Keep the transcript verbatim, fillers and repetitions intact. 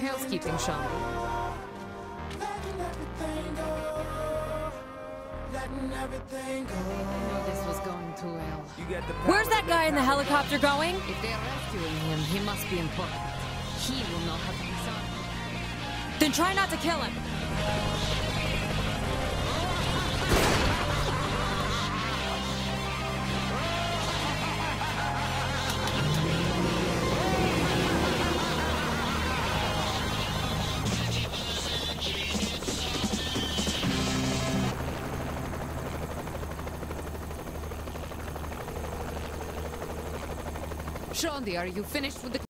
housekeeping, Sean. I knew this was going too well. Where's that guy in the helicopter going? If they're rescuing him, he must be important. He will know how to disarm. Then try not to kill him. Shondi, are you finished with the